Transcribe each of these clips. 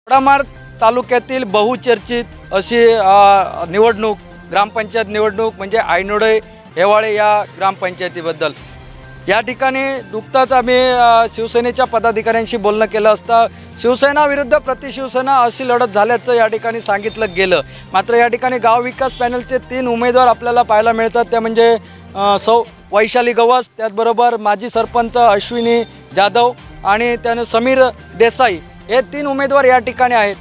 दोडामार्ग तालुक्यातील बहुचर्चित अशी निवडणूक ग्रामपंचायत निवडणूक म्हणजे ऐनोळे हेवाळे या ग्रामपंचायतीबद्दल या ठिकाणी नुकताच आम्ही शिवसेनेच्या पदाधिकाऱ्यांशी बोलणं केलं असता शिवसेना विरुद्ध प्रतिशिवसेना अशी लढत झाल्याचं या ठिकाणी सांगितलं गेलं। मात्र या ठिकाणी गाव विकास पॅनलचे 3 उमेदवार आपल्याला पाहायला मिळतात। त्या म्हणजे सौ वैशाली गवस, त्याचबरोबर माजी सरपंच अश्विनी जाधव आणि त्याने समीर देसाई हे 3 उमेदवार या ठिकाणी आहेत।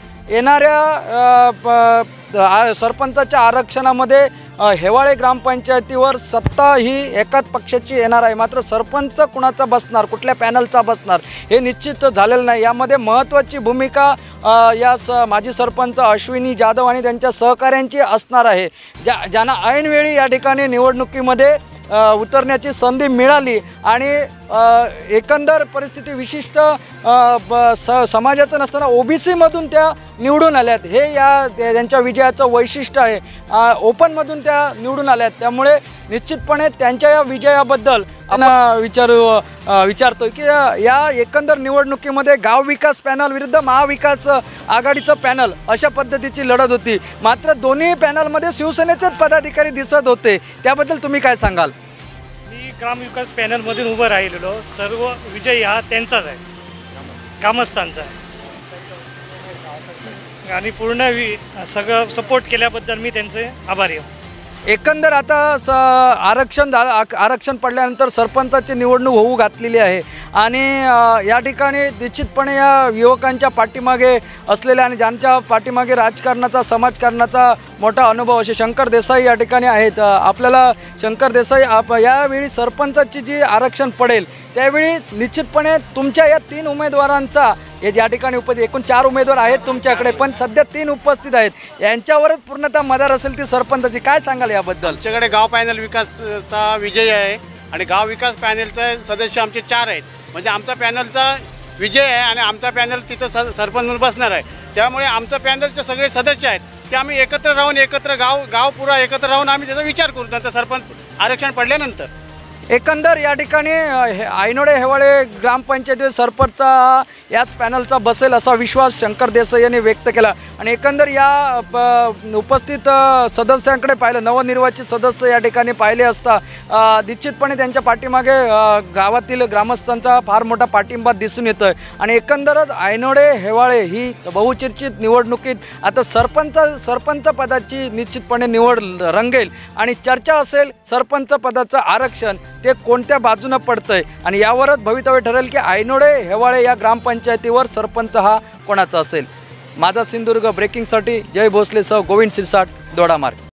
येणाऱ्या सरपंचाच्या आरक्षणामध्ये हेवाळे ग्रामपंचायतीवर सत्ता ही एकाच पक्षाची येणार आहे। मात्र सरपंच कुणाचा बसणार, कुठल्या पॅनलचा बसणार हे निश्चित झालेलं नाही। यामध्ये महत्त्वाची भूमिका या माजी सरपंच अश्विनी जाधव आणि त्यांच्या सहकाऱ्यांची असणार आहे, ज्यांना ऐनवेळी या ठिकाणी निवडणुकीमध्ये उतरण्याची संधी मिळाली आणि एकंदर परिस्थिती विशिष्ट समाजाचं नसताना ओबीसी मधून त्या निवडून आल्यात। हे त्यांच्या विजयाचं वैशिष्ट्य आहे। ओपनमधून त्या निवडून आल्यात, त्यामुळे निश्चितपणे त्यांच्या या विजयाबद्दल आपण विचारतोय की या एकंदर निवडणुकीमध्ये गाव विकास पॅनल विरुद्ध महाविकास आघाडीचं पॅनल अशा पद्धतीची लढत होती। मात्र दोन्ही पॅनलमध्ये शिवसेनेचेच पदाधिकारी दिसत होते, त्याबद्दल तुम्ही काय सांगाल? मी ग्रामविकास पॅनलमधून उभं राहिलेलो, सर्व विजय हा त्यांचाच आहे, ग्रामस्थांचा आहे आणि पूर्ण सगळं सपोर्ट केल्याबद्दल मी त्यांचे आभारी आहे। एकंदर आता आरक्षण पडल्यानंतर सरपंचाची निवडणूक होऊ घातलेली आहे आणि या ठिकाणी निश्चितपणे या युवकांच्या पाठीमागे असलेल्या आणि ज्यांच्या पाठीमागे राजकारणाचा समाजकारणाचा मोठा अनुभव असे शंकर देसाई या ठिकाणी आहेत। आपल्याला शंकर देसाई यावेळी सरपंचाची जी आरक्षण पडेल त्यावेळी निश्चितपणे तुमच्या या 3 उमेदवारांचा या ठिकाणी एकूण 4 उमेदवार आहेत तुमच्याकडे, पण सध्या 3 उपस्थित आहेत, यांच्यावरच पूर्णतः मदार असेल ती सरपंचाची, काय सांगाल याबद्दल? आमच्याकडे गाव पॅनल विकासचा विजय आहे आणि गाव विकास पॅनलचे सदस्य आमचे 4 आहेत, म्हणजे आमचा पॅनलचा विजय आहे आणि आमचा पॅनल तिथं सरपंच म्हणून बसणार आहे। त्यामुळे आमचं पॅनलचे सगळे सदस्य आहेत ते आम्ही एकत्र राहून गाव पुरा एकत्र राहून आम्ही त्याचा विचार करू नंतर सरपंच आरक्षण पडल्यानंतर। एकंदर या ठिकाणी ऐनोळे हेवाळे ग्रामपंचायतीवर सरपंचचा याच पॅनलचा बसेल असा विश्वास शंकर देसाई यांनी व्यक्त केला आणि एकंदर या उपस्थित सदस्यांकडे पाहिलं, नवनिर्वाचित सदस्य या ठिकाणी पाहिले असता निश्चितपणे त्यांच्या पाठीमागे गावातील ग्रामस्थांचा फार मोठा पाठिंबा दिसून येतोय आणि एकंदरच ऐनोळे हेवाळे ही बहुचर्चित निवडणुकीत आता सरपंच पदाची निश्चितपणे निवड रंगेल आणि चर्चा असेल सरपंच पदाचं आरक्षण ते कोणत्या बाजूने पडतंय आणि यावरच भवितव्य ठरेल की ऐनोळे हेवाळे या ग्रामपंचायतीवर सरपंच हा कोणाचा असेल। माझा सिंधुदुर्ग ब्रेकिंगसाठी जय भोसले सह गोविंद सिरसाट, दोडामार्ग।